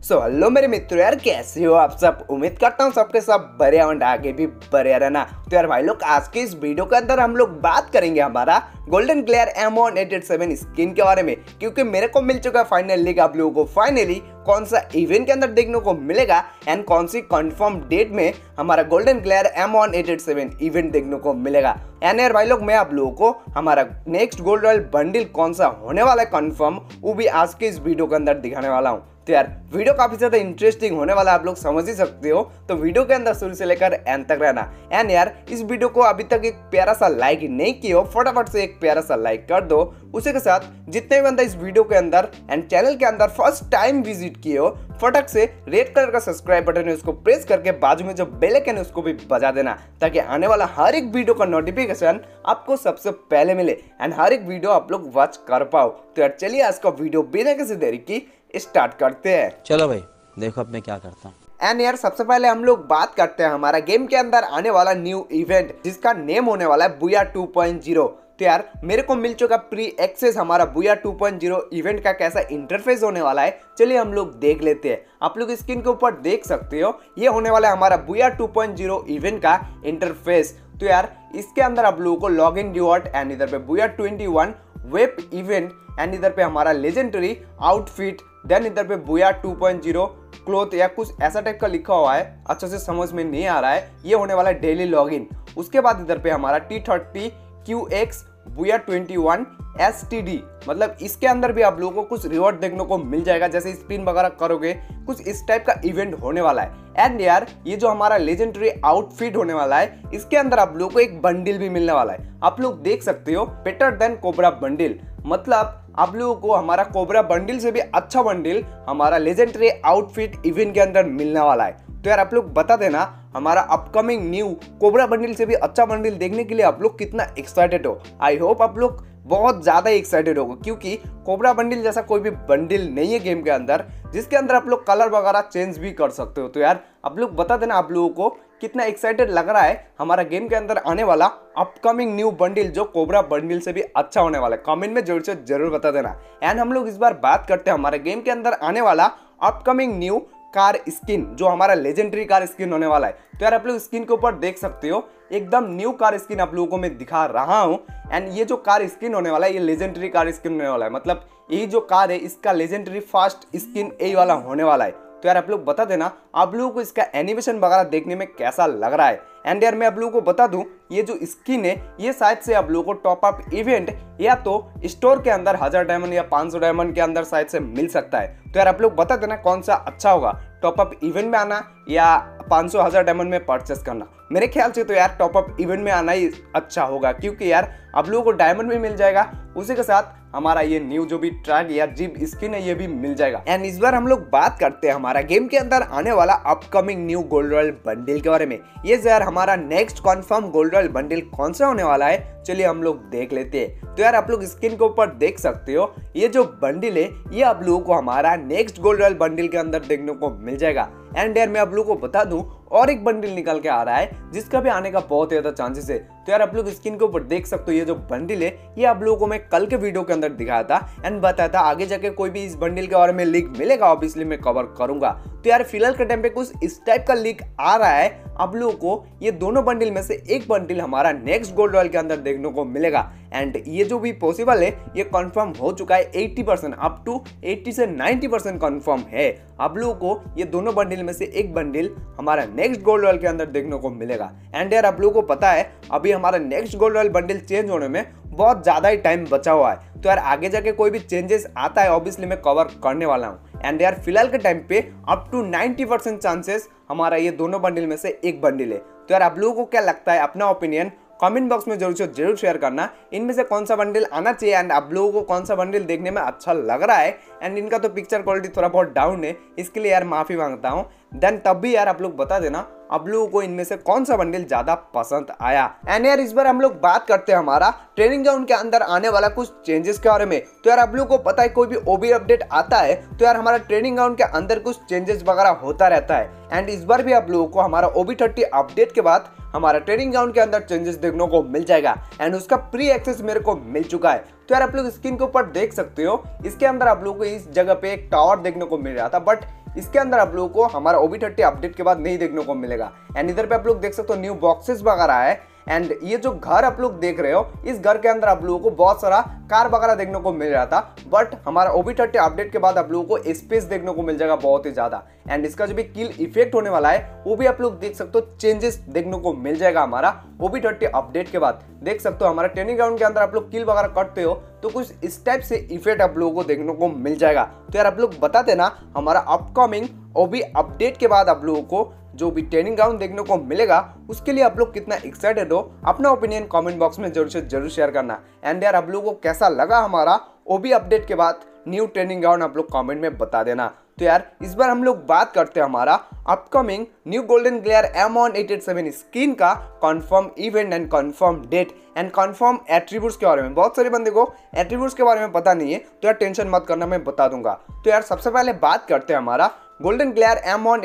Hello मेरे मित्रों यार, कैसे हो आप सब। उम्मीद करता हूँ सबके सब बढ़िया और आगे भी बढ़िया रहना। तो यार भाई लोग, आज के इस वीडियो के अंदर हम लोग बात करेंगे हमारा गोल्डन ग्लेयर M187 स्किन के बारे में, क्योंकि मेरे को मिल चुका है फाइनली आप लोगों को फाइनली कौन सा इवेंट के अंदर देखने को मिलेगा एंड कौन सी कंफर्म डेट में हमारा गोल्डन ग्लेयर M187 इवेंट देखने को मिलेगा। एंड यार भाई लोग, मैं आप लोगों को हमारा नेक्स्ट गोल्ड रॉयल बंडल कौन सा होने वाला है कंफर्म, वो भी आज के इस वीडियो के अंदर दिखाने वाला हूँ। तो यार वीडियो काफी ज्यादा इंटरेस्टिंग होने वाला, आप लोग समझ ही सकते हो। तो वीडियो के अंदर शुरू से लेकर एंड तक रहना। एंड यार इस वीडियो को अभी तक एक प्यारा सा लाइक नहीं किया हो, फटाफट से एक प्यारा सा लाइक कर दो। उसी के साथ जितने भी बंदा इस वीडियो के अंदर एंड चैनल के अंदर फर्स्ट टाइम विजिट किए हो, फटक से रेड कलर का सब्सक्राइब बटन है उसको प्रेस करके बाजू में जो बेल आइकन है उसको भी बजा देना, ताकि आने वाला हर एक वीडियो का नोटिफिकेशन आपको सबसे पहले मिले एंड हर एक वीडियो आप लोग वॉच कर पाओ। तो यार चलिए आज का वीडियो बिना किसी देरी की स्टार्ट करते हैं। चलो भाई देखो अब मैं क्या करता हूँ। एंड यार सबसे पहले हम लोग बात करते हैं हमारा गेम के अंदर आने वाला न्यू इवेंट, जिसका नेम होने वाला है बुया 2.0। तो यार मेरे को मिल चुका प्री एक्सेस हमारा बुया 2.0 इवेंट का कैसा इंटरफेस होने वाला है, चलिए हम लोग देख लेते हैं। आप लोग स्क्रीन के ऊपर देख सकते हो, ये होने वाला है हमारा बुया 2.0 इवेंट का इंटरफेस। तो यार इसके अंदर आप लोगों को लॉग इन रिवॉर्ड एंड इधर पे बुया 21 वेब इवेंट एंड इधर पे हमारा लेजेंडरी आउटफिट, देन इधर पे बुया 2.0 क्लोथ या कुछ ऐसा टाइप का लिखा हुआ है, अच्छे से समझ में नहीं आ रहा है। ये होने वाला है डेली लॉगिन। उसके बाद इधर पे हमारा T30 QX बुया 21 STD, मतलब इसके अंदर भी आप लोगों को कुछ रिवॉर्ड देखने को मिल जाएगा, जैसे स्पिन वगैरह करोगे कुछ इस टाइप का इवेंट होने वाला है। एंड यार ये जो हमारा लेजेंडरी आउटफिट होने वाला है, इसके अंदर आप लोगों को एक बंडल भी मिलने वाला है। आप लोग देख सकते हो, बेटर देन कोबरा बंडल, मतलब आप लोगों को हमारा कोबरा बंडल से भी अच्छा बंडल हमारा लेजेंडरी आउटफिट इवेंट के अंदर मिलने वाला है। तो यार आप लोग बता देना हमारा अपकमिंग न्यू कोबरा बंडल से भी अच्छा बंडल देखने के लिए आप लोग कितना एक्साइटेड हो। आई होप आप लोग बहुत ज़्यादा एक्साइटेड होगा, क्योंकि कोबरा बंडल जैसा कोई भी बंडल नहीं है गेम के अंदर जिसके अंदर आप लोग कलर वगैरह चेंज भी कर सकते हो। तो यार आप लोग बता देना आप लोगों को कितना एक्साइटेड लग रहा है हमारा गेम के अंदर आने वाला अपकमिंग न्यू बंडल जो कोबरा बंडल से भी अच्छा होने वाला है। कमेंट में जरूर से जरूर बता देना। एंड हम लोग इस बार बात करते हैं हमारे गेम के अंदर आने वाला अपकमिंग न्यू कार स्किन, जो हमारा लेजेंडरी कार स्किन होने वाला है। तो यार आप लोग स्किन के ऊपर देख सकते हो, एकदम न्यू कार स्किन आप लोगों को मैं दिखा रहा हूं। एंड ये जो कार स्किन होने वाला है, ये लेजेंडरी कार स्किन होने वाला है, मतलब ये जो कार है इसका लेजेंडरी फास्ट स्किन यही वाला होने वाला है। तो यार आप लोग बता देना आप लोगों को इसका एनिमेशन वगैरह देखने में कैसा लग रहा है। एंड यार मैं आप लोगों को बता दूं, ये जो स्किन है ये शायद से आप लोगों को टॉप अप इवेंट या तो स्टोर के अंदर 1000 डायमंड या 500 डायमंड के अंदर शायद से मिल सकता है। तो यार आप लोग बता देना कौन सा अच्छा होगा, टॉप अप इवेंट में आना या 500-1000 डायमंड में परचेस करना। मेरे ख्याल से तो यार टॉप अप इवेंट में आना ही अच्छा होगा, क्योंकि यार आप लोगों को डायमंड भी मिल जाएगा, उसी के साथ हमारा ये न्यू जो भी ट्रैक या जीप स्किन है ये भी मिल जाएगा। एंड इस बार हम लोग बात करते हैं हमारा गेम के अंदर आने वाला upcoming new gold royal bundle के बारे में। ये यार हमारा next confirm gold royal bundle कौन सा होने वाला है, चलिए हम लोग देख लेते हैं। तो यार आप लोग स्क्रीन के ऊपर देख सकते हो, ये जो बंडल है ये आप लोगों को हमारा नेक्स्ट गोल्ड रॉयल बंडल के अंदर देखने को मिल जाएगा। एंड यार मैं आप लोगों को बता दूं, और एक बंडल निकल के आ रहा है जिसका भी आने का बहुत ज्यादा चांसेस है। तो यार आप लोग स्क्रीन के ऊपर देख सकते हो, ये जो बंडल है ये आप लोगों को मैं कल के वीडियो के अंदर दिखाया था एंड बताया था आगे जाके कोई भी इस बंडल के बारे में लीक मिलेगा ऑब्वियसली मैं कवर करूंगा। तो यार फिलहाल के टाइम पे कुछ इस टाइप का लीक आ रहा है, आप लोगों को ये दोनों बंडल में से एक बंडल हमारा नेक्स्ट गोल्ड रॉयल के अंदर देखने को मिलेगा। एंड ये जो भी पॉसिबल है ये कंफर्म हो चुका है 80%, अप टू 80 से 90% कंफर्म है। आप लोगों को ये दोनों बंडल में से एक बंडल हमारा नेक्स्ट गोल्ड रॉयल के अंदर देखने को मिलेगा। एंड यार आप लोगों को पता है अभी हमारा next gold royal bundle change होने में बहुत ज्यादा ही टाइम बचा हुआ है। तो यार आगे जाके कोई भी चेंजेस आता है ऑब्वियसली मैं कवर करने वाला हूँ। एंड यार फिलहाल के टाइम पे अप टू 90% चांसेस हमारा ये दोनों बंडल में से एक बंडल है। तो यार आप लोगों को क्या लगता है, अपना ओपिनियन कमेंट बॉक्स में जरूर शेयर करना, इनमें से कौन सा बंडल आना चाहिए एंड आप लोगों को कौन सा बंडल देखने में अच्छा लग रहा है। एंड इनका तो पिक्चर क्वालिटी थोड़ा बहुत डाउन है, इसके लिए यार माफी मांगता हूँ। देन तब भी यार आप लोग बता देना आप लोगों को इनमें से कौन सा बंडल ज्यादा पसंद आया। एंड यार इस बार हम लोग बात करते हैं हमारा ट्रेनिंग ग्राउंड के अंदर आने वाला कुछ चेंजेस के बारे में। तो यार आप लोगों को पता है कोई भी ओबी अपडेट आता है तो यार हमारा ट्रेनिंग ग्राउंड के अंदर कुछ चेंजेस वगैरह होता रहता है। एंड इस बार भी आप लोगों को हमारा OB30 अपडेट के बाद हमारा ट्रेनिंग ग्राउंड के अंदर चेंजेस देखने को मिल जाएगा एंड उसका प्री एक्सेस मेरे को मिल चुका है। तो यार आप लोग स्क्रीन के ऊपर देख सकते हो, इसके अंदर आप लोगों को इस जगह पे एक टावर देखने को मिल रहा था, बट इसके अंदर आप लोगों को हमारा OB30 अपडेट के बाद नहीं देखने को मिलेगा। एंड इधर पे आप लोग देख सकते हो न्यू बॉक्सेस वगैरह है। एंड ये जो घर आप लोग देख रहे हो, इस घर के अंदर आप लोगों को बहुत सारा कार वगैरह देखने को मिल रहा था, बट हमारा OB30 अपडेट के बाद आप लोगों को स्पेस देखने को मिल जाएगा बहुत ही ज्यादा। एंड इसका जो भी किल इफेक्ट होने वाला है वो भी आप लोग देख सकते हो, चेंजेस देखने को मिल जाएगा हमारा OB30 अपडेट के बाद। देख सकते हो हमारा ट्रेनिंग ग्राउंड के अंदर आप लोग किल वगैरह करते हो तो कुछ इस टाइप से इफेक्ट आप लोगों को देखने को मिल जाएगा। तो यार आप लोग बता देना हमारा अपकमिंग OB अपडेट के बाद आप लोगों को जो भी ट्रेनिंग ग्राउंड देखने को मिलेगा उसके लिए आप लोग कितना एक्साइटेड हो, अपना ओपिनियन कमेंट बॉक्स में जरूर से जरूर शेयर करना। एंड यार आप लोगों को कैसा लगा हमारा OB अपडेट के बाद न्यू ट्रेनिंग ग्राउंड, आप लोग कमेंट में बता देना। तो यार इस बार हम लोग बात करते हैं हमारा upcoming new golden glare M1 skin का confirm event and confirm date and confirm attributes के बारे में। बहुत सारे बंदे को एट्रीब्यूट्स के बारे में पता नहीं है, तो यार टेंशन मत करना, मैं बता दूंगा। तो यार सबसे पहले बात करते हैं हमारा गोल्डन ग्लेयर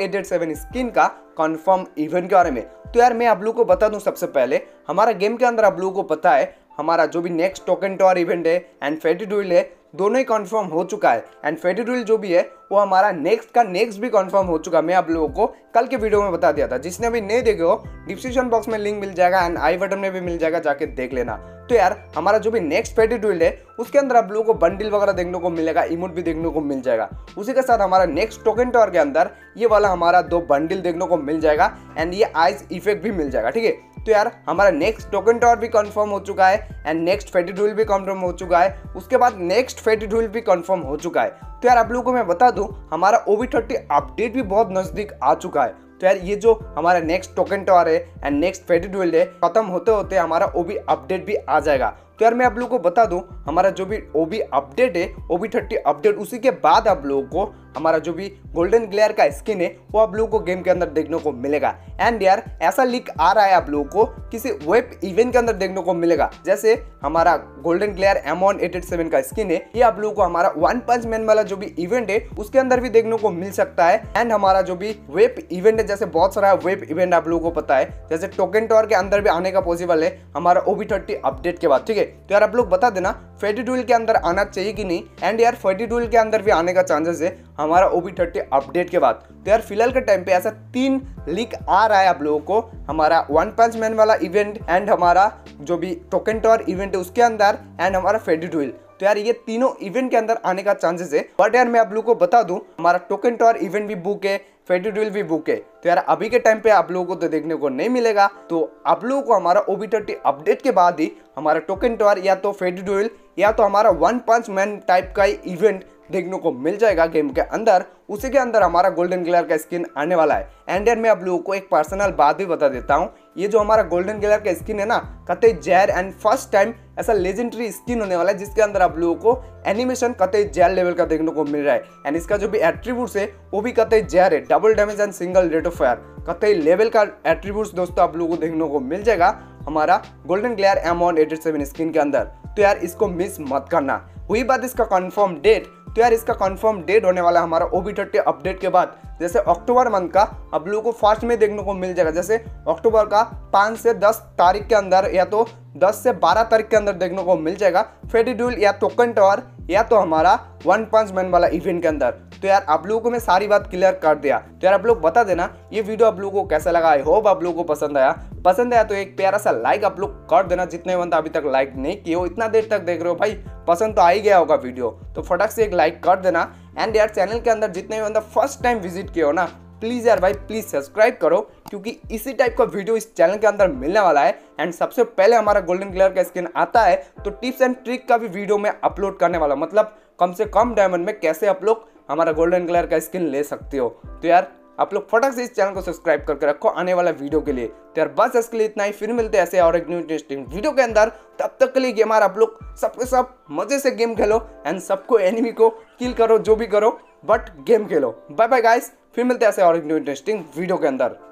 M1 स्किन का कंफर्म इवेंट के बारे में। तो यार मैं आप लोगों को बता दूं, सबसे पहले हमारा गेम के अंदर आप लोगों को पता है हमारा जो भी नेक्स्ट टोकन टॉर इवेंट है एंड फेटी ड्यूल है, दोनों ही कंफर्म हो चुका है। एंड फेटी ड्यूल जो भी है वो हमारा नेक्स्ट का नेक्स्ट भी कंफर्म हो चुका है। मैं आप लोगों को कल के वीडियो में बता दिया था, जिसने अभी नहीं देखे हो डिस्क्रिप्शन बॉक्स में लिंक मिल जाएगा एंड आई बटन में भी मिल जाएगा, जाके देख लेना। तो यार हमारा जो भी नेक्स्ट फेटी ड्यूल है उसके अंदर आप लोगों को बंडल वगैरह देखने को मिलेगा, इमोट भी देखने को मिल जाएगा। उसी के साथ हमारा नेक्स्ट टोकन टॉर के अंदर ये वाला हमारा 2 बंडल देखने को मिल जाएगा एंड ये आइज इफेक्ट भी मिल जाएगा, ठीक है। तो यार हमारा नेक्स्ट टोकन टॉर भी कंफर्म हो चुका है एंड नेक्स्ट फेटी ड्यूल भी कंफर्म हो चुका है। उसके बाद नेक्स्ट फेटी ड्यूल भी कंफर्म हो चुका है। तो यार आप लोगों को मैं बता दूं हमारा OB30 अपडेट भी बहुत नजदीक आ चुका है। तो यार ये जो हमारा नेक्स्ट टोकन टॉर है एंड नेक्स्ट फेटी ड्यूल है खत्म होते होते हमारा OB अपडेट भी आ जाएगा। तो यार मैं आप लोगों को बता दूं हमारा जो भी OB अपडेट है OB30 अपडेट, उसी के बाद आप लोगों को हमारा जो भी गोल्डन ग्लेयर का स्किन है वो आप लोगों को गेम के अंदर देखने को मिलेगा। एंड यार ऐसा लीक आ रहा है आप लोगों को किसी वेब इवेंट के अंदर देखने को मिलेगा, जैसे हमारा गोल्डन ग्लेयर M1 का स्किन है ये आप लोगों को हमारा वन पंच मैन वाला जो भी इवेंट है उसके अंदर भी देखने को मिल सकता है। एंड हमारा जो भी वेब इवेंट है, जैसे बहुत सारा वेब इवेंट आप लोगों को पता है, जैसे टोकन टॉर के अंदर भी आने का पॉसिबल है हमारा OB30 अपडेट के बाद, ठीक है। तो यार आप लोग बता देना फेटी ड्यूल के अंदर आना चाहिए कि नहीं। एंड यार फेटी ड्यूल के अंदर भी आने का चांसेस है हमारा OB30 अपडेट के बाद। तो यार फिलहाल के टाइम पे ऐसा 3 लीक आ रहा है आप लोगों को, हमारा वन पंच मैन वाला इवेंट एंड हमारा जो भी टोकन टॉर इवेंट है उसके अंदर एंड हमारा फेटी ड्यूल। तो यार ये तीनों इवेंट के अंदर आने का चांसेस है। बट यार मैं आप लोगों को बता दूं हमारा टोकन टॉर इवेंट भी बुक है, फेटी ड्यूल भी बुक है। तो यार अभी के टाइम पे आप लोगों को तो देखने को नहीं मिलेगा, तो आप लोगों को हमारा OB30 अपडेट के बाद ही हमारा टोकन टॉर या तो फेटी ड्यूल या तो हमारा वन पंच मैन टाइप का इवेंट देखने को मिल जाएगा गेम के अंदर। उसी के अंदर हमारा गोल्डन ग्लेयर का स्किन आने वाला है। एंड यार मैं आप लोगों को एक पर्सनल बात भी बता देता हूँ, ये जो हमारा गोल्डन ग्लेयर का स्किन है ना, कतई जैर एंड फर्स्ट टाइम ऐसा लेजेंडरी स्किन होने वाला है जिसके अंदर आप लोगों को एनिमेशन कतई जैर लेवल का देखने को मिल रहा है। एंड इसका जो भी एट्रीब्यूट्स है वो भी कतई जैर है, double damage and single rate of fire, कतई लेवल का एट्रीब्यूट्स दोस्तों आप लोगों को देखने को मिल जाएगा हमारा गोल्डन ग्लेयर M1 स्किन के अंदर। तो यार इसको मिस मत करना। हुई बात इसका कंफर्म डेट, तो यार इसका कंफर्म डेट होने वाला है हमारा OB30 अपडेट के बाद, जैसे अक्टूबर मंथ का आप लोगों को फर्स्ट में देखने को मिल जाएगा। जैसे अक्टूबर का 5 से 10 तारीख के अंदर या तो 10 से 12 तारीख के अंदर देखने को मिल जाएगा फेटी ड्यूल या टोकन टॉर या तो हमारा वन पंच मैन वाला इवेंट के अंदर। तो यार आप लोगों को मैं सारी बात क्लियर कर दिया। तो यार आप लोग बता देना ये वीडियो आप लोगों को कैसा लगा। आई होप आप लोगों को पसंद आया तो एक प्यारा सा लाइक आप लोग कर देना, जितने बंदा अभी तक लाइक नहीं किए हो, इतना देर तक देख रहे हो भाई, पसंद तो आ ही गया होगा वीडियो, तो फटाक से एक लाइक कर देना। एंड यार चैनल के अंदर जितने बंदा फर्स्ट टाइम विजिट किए हो ना, प्लीज यार भाई प्लीज सब्सक्राइब करो, क्योंकि इसी टाइप का वीडियो इस चैनल के अंदर मिलने वाला है। एंड सबसे पहले हमारा गोल्डन ग्लेयर का स्किन आता है तो टिप्स एंड ट्रिक का भी वीडियो मैं अपलोड करने वाला हूं, मतलब कम से कम डायमंड में कैसे आप लोग हमारा गोल्डन ग्लेयर का स्किन ले सकते हो। तो यार आप लोग फटाक से इस चैनल को सब्सक्राइब करके रखो आने वाला वीडियो के लिए। तो यार बस इसके लिए इतना ही, फिर मिलते हैं ऐसे और एक न्यू इंटरेस्टिंग वीडियो के अंदर। तब तक के लिए गेमर आप लोग सबके सब मजे से गेम खेलो एंड सबको एनिमी को किल करो, जो भी करो बट गेम खेलो। बाय बाय गाइस, फिर मिलते हैं ऐसे और एक न्यू इंटरेस्टिंग वीडियो के अंदर।